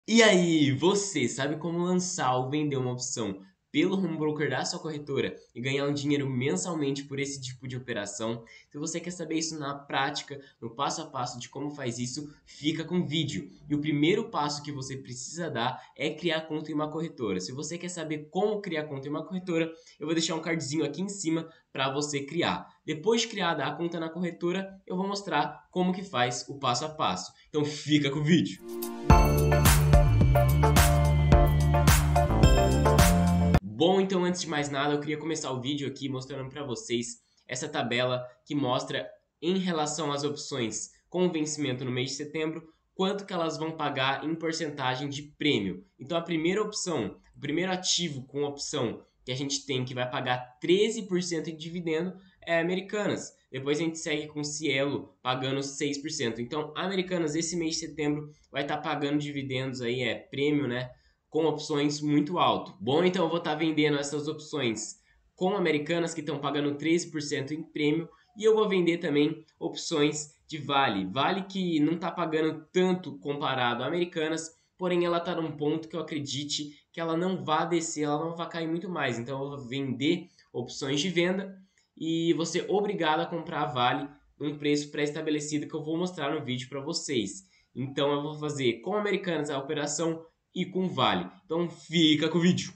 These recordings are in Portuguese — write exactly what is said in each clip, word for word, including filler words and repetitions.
E aí, você sabe como lançar ou vender uma opção pelo home broker da sua corretora e ganhar um dinheiro mensalmente por esse tipo de operação? Se você quer saber isso na prática, no passo a passo de como faz isso, fica com o vídeo. E o primeiro passo que você precisa dar é criar conta em uma corretora. Se você quer saber como criar conta em uma corretora, eu vou deixar um cardzinho aqui em cima para você criar. Depois de criada a conta na corretora, eu vou mostrar como que faz o passo a passo. Então fica com o vídeo. Bom, então antes de mais nada, eu queria começar o vídeo aqui mostrando para vocês essa tabela que mostra em relação às opções com vencimento no mês de setembro, quanto que elas vão pagar em porcentagem de prêmio. Então a primeira opção, o primeiro ativo com opção que a gente tem que vai pagar treze por cento em dividendo é a Americanas. Depois a gente segue com Cielo pagando seis por cento. Então a Americanas esse mês de setembro vai estar pagando dividendos aí, é prêmio, né? Com opções muito alto. Bom, então eu vou estar vendendo essas opções com Americanas que estão pagando treze por cento em prêmio e eu vou vender também opções de Vale. Vale que não está pagando tanto comparado a Americanas, porém ela está num ponto que eu acredite que ela não vai descer, ela não vai cair muito mais. Então eu vou vender opções de venda e vou ser obrigado a comprar a Vale num preço pré-estabelecido que eu vou mostrar no vídeo para vocês. Então eu vou fazer com Americanas a operação e com Vale. Então fica com o vídeo.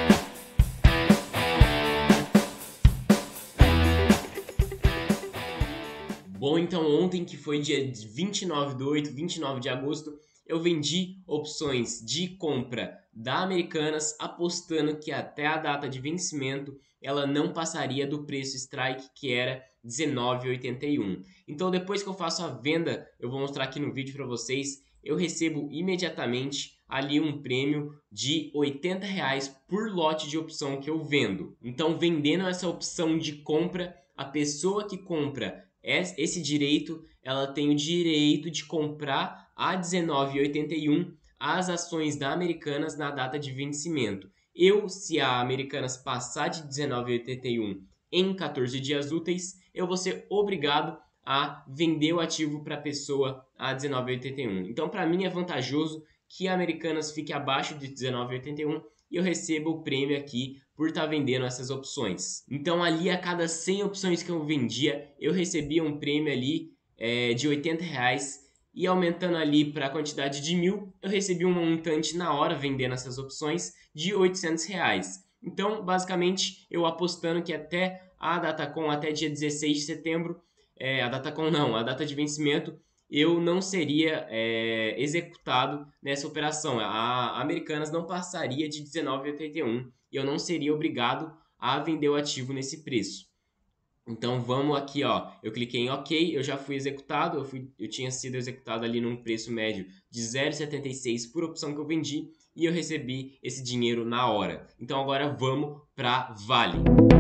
Bom, então ontem, que foi dia vinte e nove do oito, vinte e nove de agosto, eu vendi opções de compra da Americanas, apostando que até a data de vencimento ela não passaria do preço strike, que era dezenove reais e oitenta e um. Então depois que eu faço a venda, eu vou mostrar aqui no vídeo para vocês, eu recebo imediatamente ali um prêmio de oitenta reais por lote de opção que eu vendo. Então vendendo essa opção de compra, a pessoa que compra esse direito, ela tem o direito de comprar a dezenove reais e oitenta e um as ações da Americanas na data de vencimento. Eu, se a Americanas passar de dezenove reais e oitenta e um em quatorze dias úteis, eu vou ser obrigado a vender o ativo para a pessoa a dezenove reais e oitenta e um. Então, para mim é vantajoso que a Americanas fique abaixo de dezenove reais e oitenta e um e eu recebo o prêmio aqui por estar tá vendendo essas opções. Então ali a cada cem opções que eu vendia, eu recebia um prêmio ali é, de oitenta reais e aumentando ali para a quantidade de mil, eu recebi um montante na hora vendendo essas opções de oitocentos reais. Então, basicamente, eu apostando que até a Datacom, até dia dezesseis de setembro, é, a Datacom não, a data de vencimento, eu não seria é, executado nessa operação. A Americanas não passaria de dezenove reais e oitenta e um e eu não seria obrigado a vender o ativo nesse preço. Então vamos aqui, ó. Eu cliquei em OK, eu já fui executado, eu, fui, eu tinha sido executado ali num preço médio de zero vírgula setenta e seis por opção que eu vendi e eu recebi esse dinheiro na hora. Então agora vamos para Vale.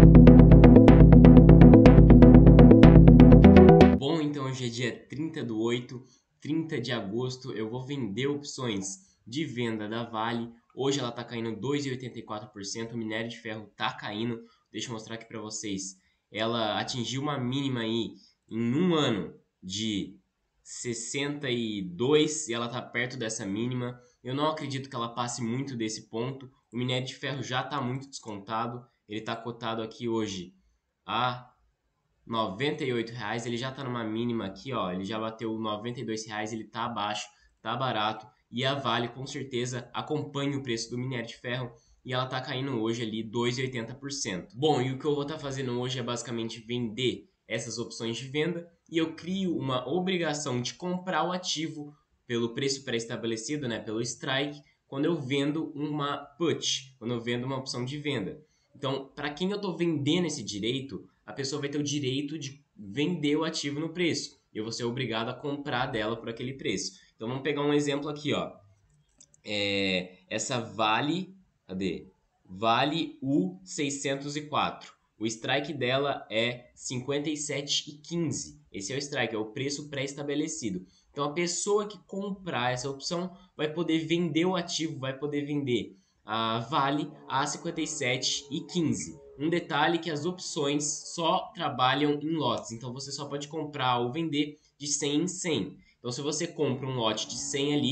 Bom, então hoje é dia trinta do oito, trinta de agosto, eu vou vender opções de venda da Vale. Hoje ela está caindo dois vírgula oitenta e quatro por cento, o minério de ferro está caindo. Deixa eu mostrar aqui para vocês. Ela atingiu uma mínima aí em um ano de sessenta e dois e ela está perto dessa mínima. Eu não acredito que ela passe muito desse ponto. O minério de ferro já está muito descontado. Ele está cotado aqui hoje a noventa e oito reais, ele já está numa mínima aqui, ó, ele já bateu noventa e dois reais, ele tá abaixo, tá barato, e a Vale com certeza acompanha o preço do minério de ferro e ela tá caindo hoje ali dois vírgula oitenta por cento. Bom, e o que eu vou estar tá fazendo hoje é basicamente vender essas opções de venda e eu crio uma obrigação de comprar o ativo pelo preço pré-estabelecido, né, pelo strike, quando eu vendo uma put, quando eu vendo uma opção de venda. Então, para quem eu estou vendendo esse direito, a pessoa vai ter o direito de vender o ativo no preço. E eu vou ser obrigado a comprar dela por aquele preço. Então vamos pegar um exemplo aqui, ó. É, essa Vale, cadê? Vale U seiscentos e quatro. O strike dela é cinquenta e sete reais e quinze centavos. Esse é o strike, é o preço pré-estabelecido. Então a pessoa que comprar essa opção vai poder vender o ativo, vai poder vender a Vale a cinquenta e sete reais e quinze centavos. Um detalhe que as opções só trabalham em lotes, então você só pode comprar ou vender de cem em cem. Então se você compra um lote de cem ali,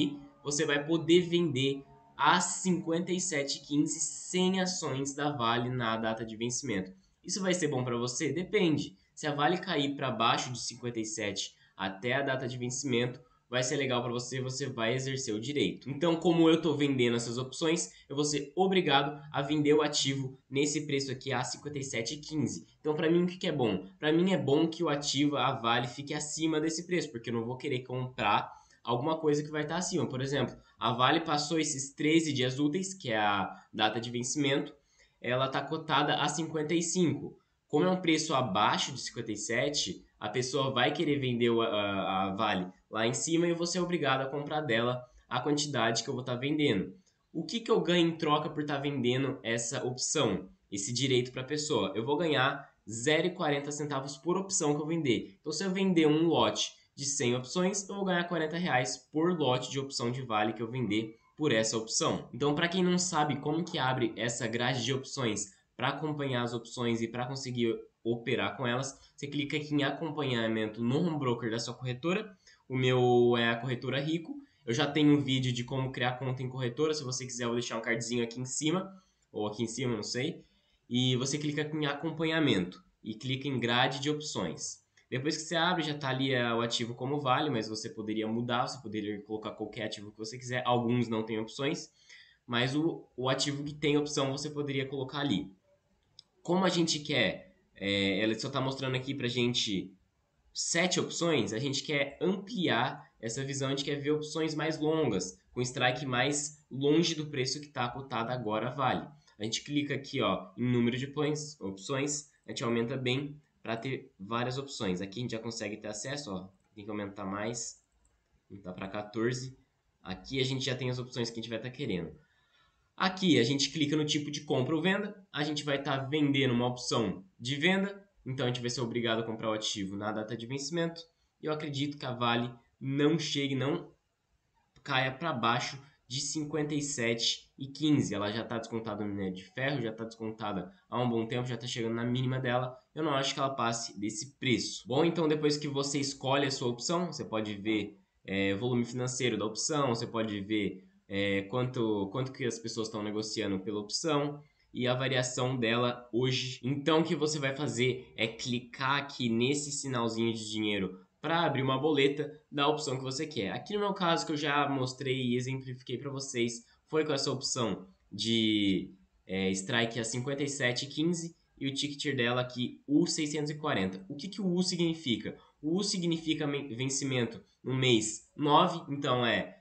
você vai poder vender às cinquenta e sete e quinze sem ações da Vale na data de vencimento. Isso vai ser bom para você? Depende. Se a Vale cair para baixo de cinquenta e sete até a data de vencimento, vai ser legal para você, você vai exercer o direito. Então, como eu estou vendendo essas opções, eu vou ser obrigado a vender o ativo nesse preço aqui a cinquenta e sete e quinze. Então, para mim, o que é bom? Para mim é bom que o ativo, a Vale, fique acima desse preço, porque eu não vou querer comprar alguma coisa que vai estar acima. Por exemplo, a Vale passou esses treze dias úteis, que é a data de vencimento, ela está cotada a cinquenta e cinco. Como é um preço abaixo de cinquenta e sete, a pessoa vai querer vender a, a, a Vale lá em cima e eu vou ser obrigado a comprar dela a quantidade que eu vou estar vendendo. O que, que eu ganho em troca por estar vendendo essa opção, esse direito para a pessoa? Eu vou ganhar zero vírgula quarenta centavos por opção que eu vender. Então, se eu vender um lote de cem opções, eu vou ganhar quarenta reais por lote de opção de Vale que eu vender por essa opção. Então, para quem não sabe como que abre essa grade de opções para acompanhar as opções e para conseguir operar com elas, você clica aqui em acompanhamento no home broker da sua corretora. O meu é a corretora Rico. Eu já tenho um vídeo de como criar conta em corretora. Se você quiser, eu vou deixar um cardzinho aqui em cima, ou aqui em cima, não sei. E você clica aqui em acompanhamento e clica em grade de opções. Depois que você abre, já está ali o ativo como Vale, mas você poderia mudar, você poderia colocar qualquer ativo que você quiser. Alguns não têm opções, mas o, o ativo que tem opção você poderia colocar ali. Como a gente quer, é, ela só está mostrando aqui para a gente sete opções, a gente quer ampliar essa visão, a gente quer ver opções mais longas, com strike mais longe do preço que está cotado agora Vale. A gente clica aqui ó, em número de opções, a gente aumenta bem para ter várias opções. Aqui a gente já consegue ter acesso, ó, tem que aumentar mais, aumentar para quatorze. Aqui a gente já tem as opções que a gente vai estar tá querendo. Aqui a gente clica no tipo de compra ou venda, a gente vai estar tá vendendo uma opção de venda, então a gente vai ser obrigado a comprar o ativo na data de vencimento. E eu acredito que a Vale não chegue, não caia para baixo de cinquenta e sete e quinze. Ela já está descontada no minério de ferro, já está descontada há um bom tempo, já está chegando na mínima dela. Eu não acho que ela passe desse preço. Bom, então depois que você escolhe a sua opção, você pode ver é, volume financeiro da opção, você pode ver é, quanto, quanto que as pessoas estão negociando pela opção e a variação dela hoje. Então o que você vai fazer é clicar aqui nesse sinalzinho de dinheiro para abrir uma boleta da opção que você quer. Aqui no meu caso, que eu já mostrei e exemplifiquei para vocês, foi com essa opção de é, strike a cinquenta e sete e quinze e o ticket dela aqui U seiscentos e quarenta. O que, que o U significa? O U significa vencimento no mês nove, então é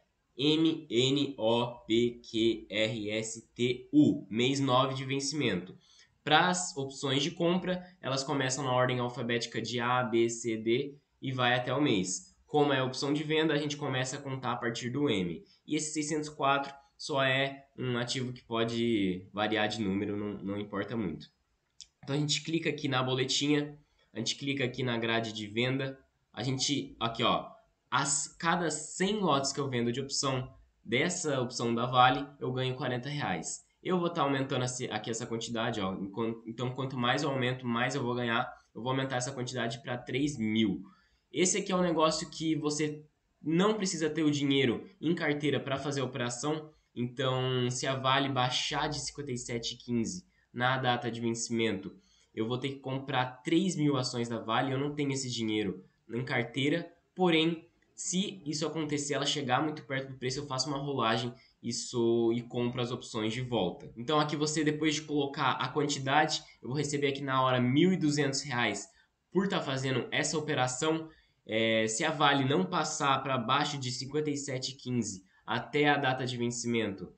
M N O P Q R S T U, mês nove de vencimento. Para as opções de compra, elas começam na ordem alfabética de A, B, C, D e vai até o mês. Como é a opção de venda, a gente começa a contar a partir do M. E esse seiscentos e quatro só é um ativo que pode variar de número, não, não importa muito. Então a gente clica aqui na boletinha, a gente clica aqui na grade de venda, a gente, aqui ó, as, cada cem lotes que eu vendo de opção, dessa opção da Vale, eu ganho quarenta reais. Eu vou estar tá aumentando aqui essa quantidade, ó, então quanto mais eu aumento, mais eu vou ganhar. Eu vou aumentar essa quantidade para três mil. Esse aqui é um negócio que você não precisa ter o dinheiro em carteira para fazer a operação, então se a Vale baixar de cinquenta e sete e quinze na data de vencimento, eu vou ter que comprar três mil ações da Vale, eu não tenho esse dinheiro em carteira, porém, se isso acontecer, ela chegar muito perto do preço, eu faço uma rolagem isso, e compro as opções de volta. Então aqui você, depois de colocar a quantidade, eu vou receber aqui na hora mil e duzentos reais por estar tá fazendo essa operação. É, se a Vale não passar para baixo de cinquenta e sete e quinze até a data de vencimento,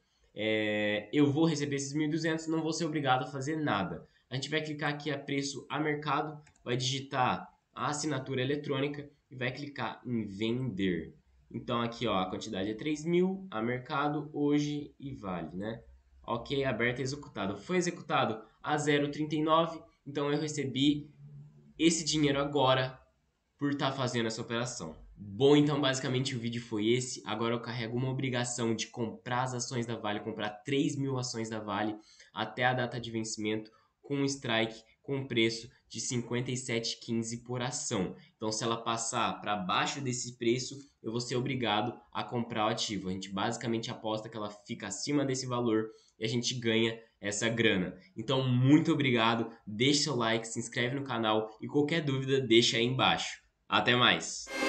é, eu vou receber esses mil e duzentos, não vou ser obrigado a fazer nada. A gente vai clicar aqui a preço a mercado, vai digitar a assinatura eletrônica e vai clicar em vender. Então aqui ó, a quantidade é três mil, a mercado, hoje e Vale, né? Ok, aberto e executado. Foi executado a zero vírgula trinta e nove, então eu recebi esse dinheiro agora por estar tá fazendo essa operação. Bom, então basicamente o vídeo foi esse. Agora eu carrego uma obrigação de comprar as ações da Vale, comprar três mil ações da Vale até a data de vencimento com um strike com preço de cinquenta e sete reais e quinze centavos por ação. Então, se ela passar para baixo desse preço, eu vou ser obrigado a comprar o ativo. A gente basicamente aposta que ela fica acima desse valor e a gente ganha essa grana. Então, muito obrigado, deixa seu like, se inscreve no canal e qualquer dúvida deixa aí embaixo. Até mais!